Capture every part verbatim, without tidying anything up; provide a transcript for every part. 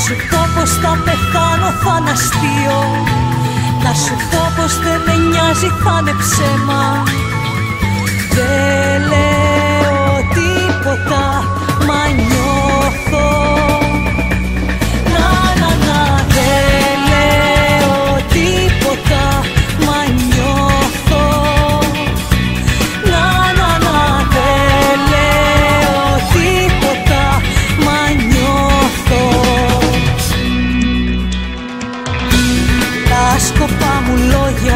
σου πω πως θα πεθάνω, θα είναι αστείο. Να σου πω πως δεν με νοιάζει, θα είναι ψέμα. Δεν λέω τίποτα, μα νιώθω. Να, να, να, δεν λέω τίποτα, μα νιώθω. Να, να, να, δεν λέω τίποτα, μα νιώθω. Τα σκοπά μου λόγια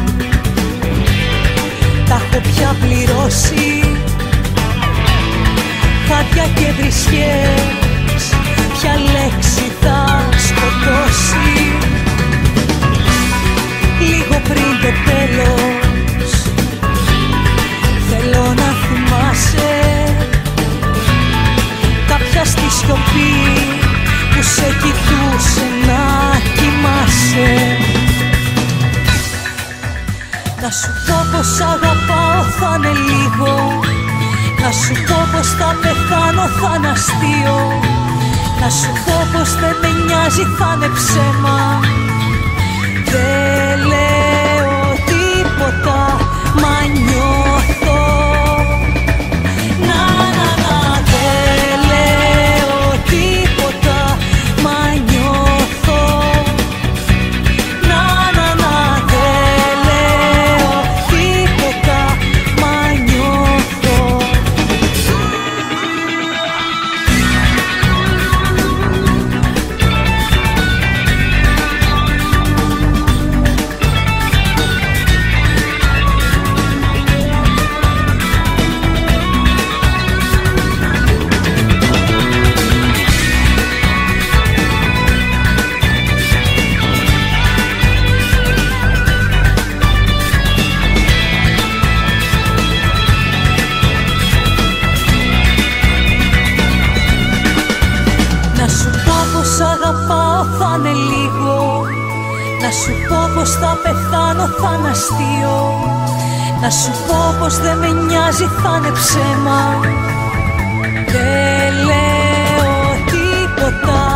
τα έχω πια πληρώσει. Χάδια και βρισιές, ποια λέξη θα σκοτώσει. Λίγο πριν το τέλος θέλω να θυμάσαι κάποια στη σιωπή που σε κοιτούσε να κοιμάσαι. Να σου πω πως αγαπάω, θα είναι λίγο. Να σου πω πως θα πεθάνω, θα είναι αστείο. Να σου πω πως δεν με νοιάζει, θα είναι ψέμα. Δεν λέω τίποτα, μα νιώθω. Να, να, να, δεν λέω τίποτα, μα νιώθω. Να, να, να, δεν λέω τίποτα, μα νιώθω. Να σου πω πως αγαπάω, θα είναι λίγο. Να σου πω πως θα πεθάνω, θα είναι αστείο. Να σου πω πως δεν με νοιάζει, θα είναι ψέμα. Δεν λέω τίποτα,